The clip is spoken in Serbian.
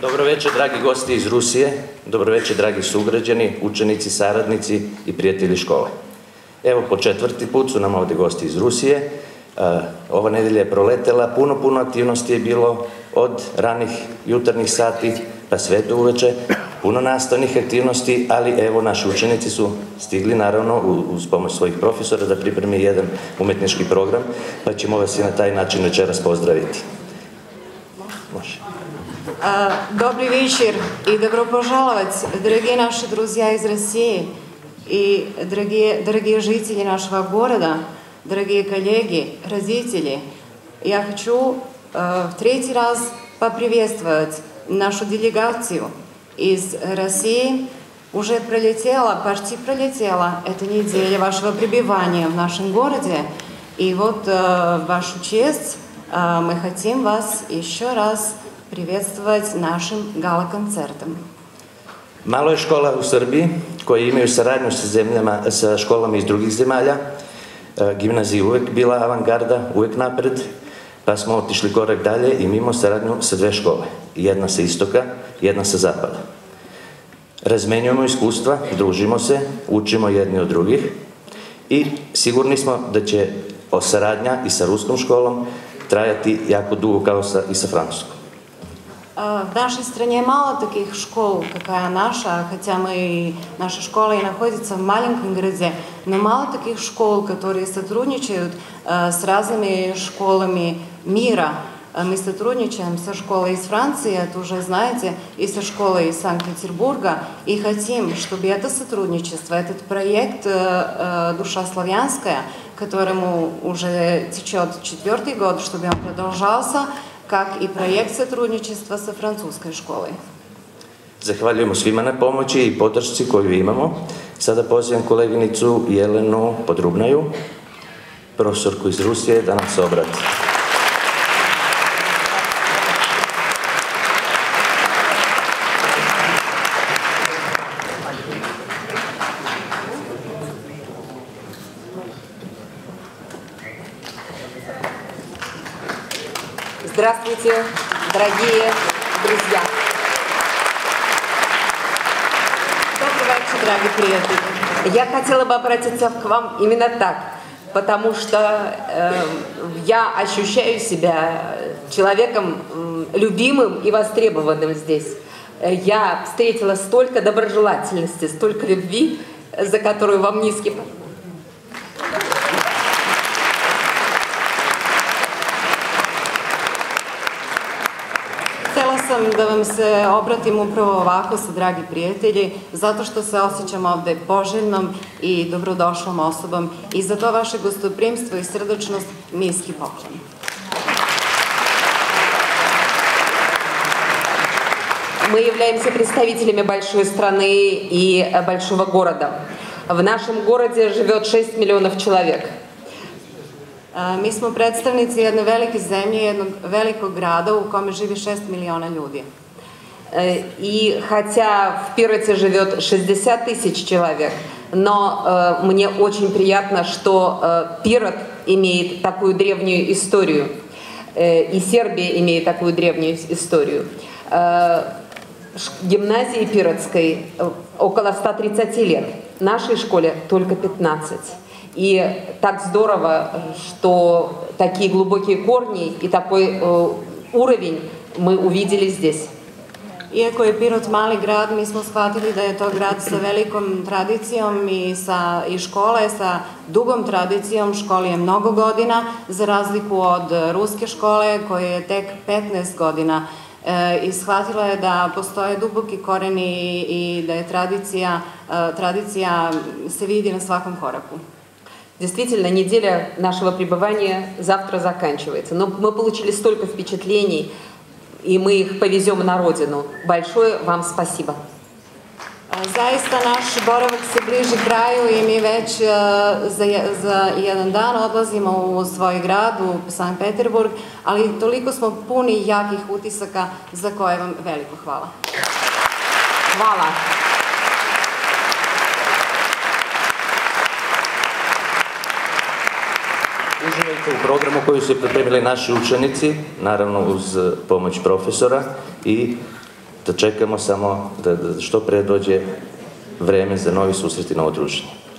Dobro večer, dragi gosti iz Rusije, dobro večer, dragi sugrađani, učenici, saradnici i prijatelji škole. Evo, po 4. put su nam ovdje gosti iz Rusije. Ova nedelja je proletela, puno aktivnosti je bilo od ranih jutarnjih sati pa sve do uveče, puno nastavnih aktivnosti, ali evo, naši učenici su stigli, naravno, uz pomoć svojih profesora da pripremi jedan umetnički program, pa ćemo vas i na taj način večeras pozdraviti. Može. Добрый вечер и добро пожаловать, дорогие наши друзья из России и дорогие жители нашего города, дорогие коллеги, родители. Я хочу в 3-й раз поприветствовать нашу делегацию из России. Уже почти пролетела эта неделя вашего пребывания в нашем городе. И вот в вашу честь мы хотим вас еще раз приветствовать našim gala-koncertom. Malo je škola u Srbiji koje imaju saradnju sa školama iz drugih zemalja. Gimnazija je uvek bila avangarda, uvek napred, pa smo otišli korak dalje i mi imamo saradnju sa 2 škole. Jedna sa istoka, jedna sa zapada. Razmenjujemo iskustva, družimo se, učimo jedni od drugih i sigurni smo da će saradnja i sa ruskom školom trajati jako dugo kao i sa francuskom. В нашей стране мало таких школ, какая наша, хотя наша школа и находится в маленьком городе, но мало таких школ, которые сотрудничают с разными школами мира. Мы сотрудничаем со школой из Франции, это уже знаете, и со школой из Санкт-Петербурга, и хотим, чтобы это сотрудничество, этот проект «Душа славянская», которому уже течет 4-й год, чтобы он продолжался, как и проект сотрудничества со французской школой. Zahvaljujemo svima na pomoći i podršci koju imamo. Sada pozivam koleginicu Jelenu Podrubnaju, profesorku iz Rusije, da nam se obrati. Здравствуйте, дорогие друзья! Добрый вечер, дорогие приятели! Я хотела бы обратиться к вам именно так, потому что я ощущаю себя человеком любимым и востребованным здесь. Я встретила столько доброжелательности, столько любви, за которую вам низкий поклон. Htjela sam da vam se obratim upravo ovako sa dragi prijatelji, zato što se osjećam ovde poželjnom i dobrodošlom osobom i za to vaše gostoprimstvo i srdačnost niski poklon. Мы являемся представителями большой страны и большого города. В нашем городе живет 6 миллионов человек. Mi smo predstavnici jedne velike zemlje, jednog velikog grada u kome živi 6 miliona ljudi. И хотя в Пироте живет 60 тысяч человек, но мне очень приятно, что Пирот имеет такую древнюю историю, и Сербия имеет такую древнюю историю. Гимназии Пиротской около 130 лет, нашей школе только 15. И так здорово, что такие глубокие корни и такой уровень мы увидели здесь. Iako je Pirot mali grad, mi smo shvatili da je to grad sa velikom tradicijom i škole sa dugom tradicijom. Školi je mnogo godina, za razliku od ruske škole koje je tek 15 godina. I shvatila je da postoje duboki koreni i da je tradicija se vidi na svakom koraku. Действительно, неделя нашего пребывания завтра заканчивается. Но мы получили столько впечатлений, и мы их повезем на родину. Большое вам спасибо. Zaista naš boravak se bliži kraju i mi već za jedan dan odlazimo u svoj grad, u Sankt Peterburg, ali toliko smo puni jakih utisaka za koje vam veliko hvala. Hvala. Uživajte u programu koji su pripremili naši učenici, naravno uz pomoć profesora i da čekamo samo da što pre dođe vreme za novi susret i novo druženje.